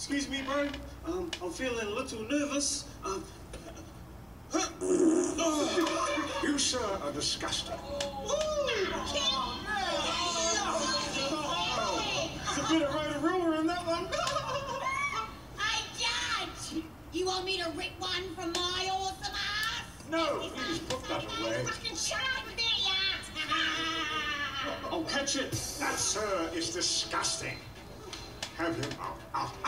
Excuse me, bro. I'm feeling a little nervous. You, sir, are disgusting. It's a bit of rotor in that one. Hey, Judge! You want me to rip one from my awesome ass? No, please put that away. Fucking shut up a bit, yeah! I'll catch it. That, sir, is disgusting. Have him out.